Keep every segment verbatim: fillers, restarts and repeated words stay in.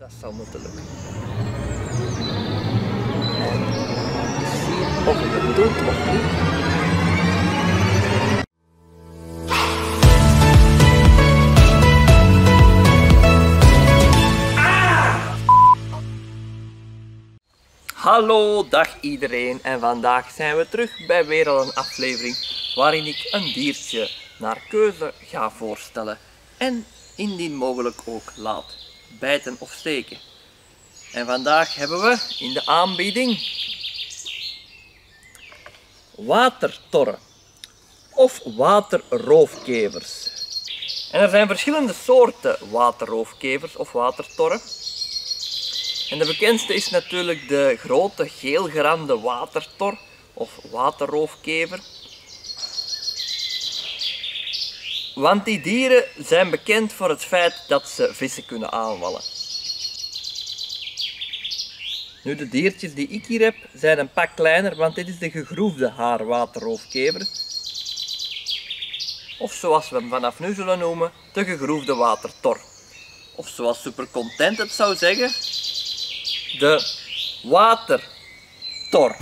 Dat zou moeten lukken. En zien of het het doet of niet. Hallo, dag iedereen, en vandaag zijn we terug bij weer al een aflevering waarin ik een diertje naar keuze ga voorstellen en indien mogelijk ook laat bijten of steken. En vandaag hebben we in de aanbieding watertorren of waterroofkevers. En er zijn verschillende soorten waterroofkevers of watertorren. En de bekendste is natuurlijk de grote geelgerande watertor of waterroofkever. Want die dieren zijn bekend voor het feit dat ze vissen kunnen aanvallen. Nu, de diertjes die ik hier heb zijn een pak kleiner, want dit is de gegroefde haarwaterroofkever. Of zoals we hem vanaf nu zullen noemen, de gegroefde watertor. Of zoals Super Content het zou zeggen, de watertor.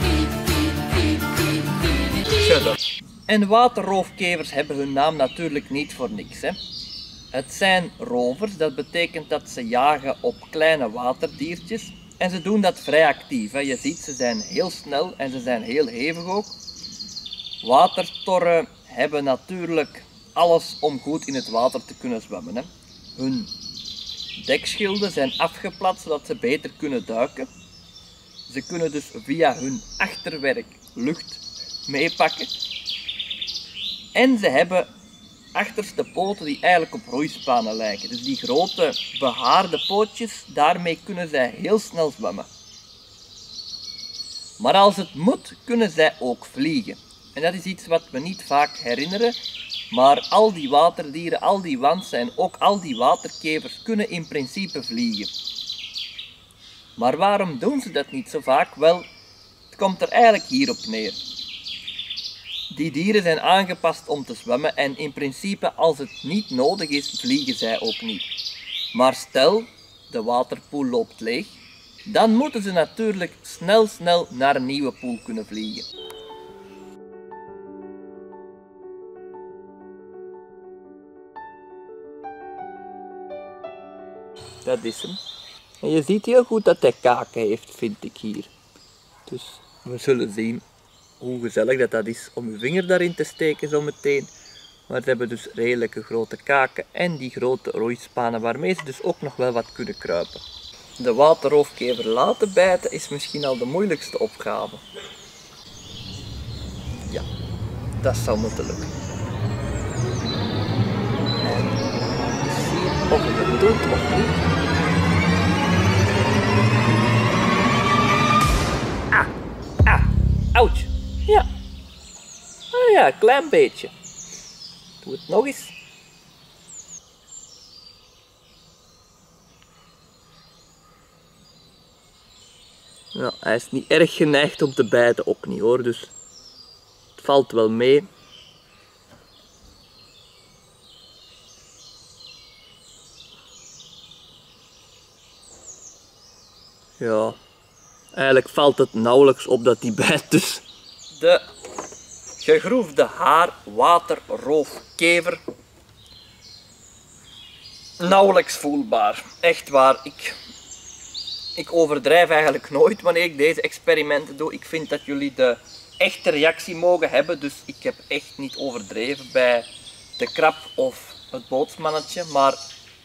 Shut up. En waterroofkevers hebben hun naam natuurlijk niet voor niks, hè. Het zijn rovers, dat betekent dat ze jagen op kleine waterdiertjes. En ze doen dat vrij actief, hè. Je ziet, ze zijn heel snel en ze zijn heel hevig ook. Watertorren hebben natuurlijk alles om goed in het water te kunnen zwemmen, hè. Hun dekschilden zijn afgeplat zodat ze beter kunnen duiken. Ze kunnen dus via hun achterwerk lucht meepakken. En ze hebben achterste poten die eigenlijk op roeispanen lijken. Dus die grote behaarde pootjes, daarmee kunnen zij heel snel zwemmen. Maar als het moet, kunnen zij ook vliegen. En dat is iets wat we niet vaak herinneren. Maar al die waterdieren, al die wantsen en ook al die waterkevers kunnen in principe vliegen. Maar waarom doen ze dat niet zo vaak? Wel, het komt er eigenlijk hierop neer. Die dieren zijn aangepast om te zwemmen en in principe als het niet nodig is, vliegen zij ook niet. Maar stel, de waterpoel loopt leeg, dan moeten ze natuurlijk snel snel naar een nieuwe poel kunnen vliegen. Dat is hem. En je ziet heel goed dat hij kaken heeft, vind ik hier. Dus we zullen zien hoe gezellig dat, dat is om je vinger daarin te steken zo meteen. Maar ze hebben dus redelijke grote kaken en die grote roeispanen waarmee ze dus ook nog wel wat kunnen kruipen. De waterroofkever laten bijten is misschien al de moeilijkste opgave. Ja, dat zou moeten lukken. En zien of het het doet of niet. Ah, ah, ouch. Ja. Ah ja, een klein beetje. Doe het nog eens. Nou, hij is niet erg geneigd om te bijten, ook niet hoor, dus het valt wel mee. Ja, eigenlijk valt het nauwelijks op dat hij bijt dus. De gegroefde haarwaterroofkever. Nauwelijks voelbaar. Echt waar. Ik, ik overdrijf eigenlijk nooit wanneer ik deze experimenten doe. Ik vind dat jullie de echte reactie mogen hebben. Dus ik heb echt niet overdreven bij de krab of het bootsmannetje. Maar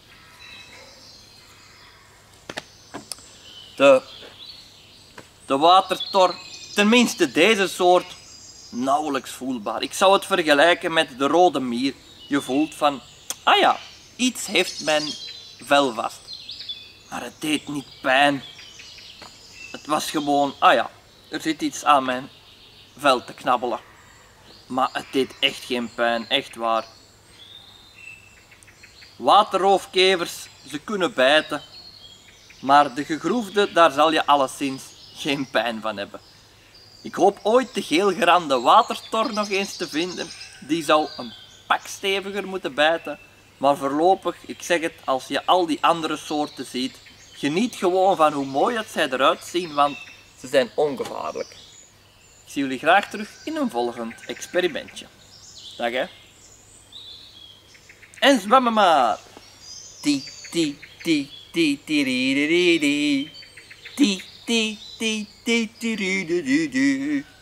de, de watertor, tenminste deze soort, nauwelijks voelbaar. Ik zou het vergelijken met de rode mier. Je voelt van, ah ja, iets heeft mijn vel vast. Maar het deed niet pijn. Het was gewoon, ah ja, er zit iets aan mijn vel te knabbelen. Maar het deed echt geen pijn, echt waar. Waterroofkevers, ze kunnen bijten. Maar de gegroefde, daar zal je alleszins geen pijn van hebben. Ik hoop ooit de geelgerande watertor nog eens te vinden. Die zou een pak steviger moeten bijten. Maar voorlopig, ik zeg het, als je al die andere soorten ziet, Geniet gewoon van hoe mooi dat zij eruit zien, want ze zijn ongevaarlijk. Ik zie jullie graag terug in een volgend experimentje. Dag hè. En zwemmen maar. Ti, ti, ti, ti, ti, ri, ri, ri, ri. Ti, ti, ti, ti, ti, ri, ri, ri, ri.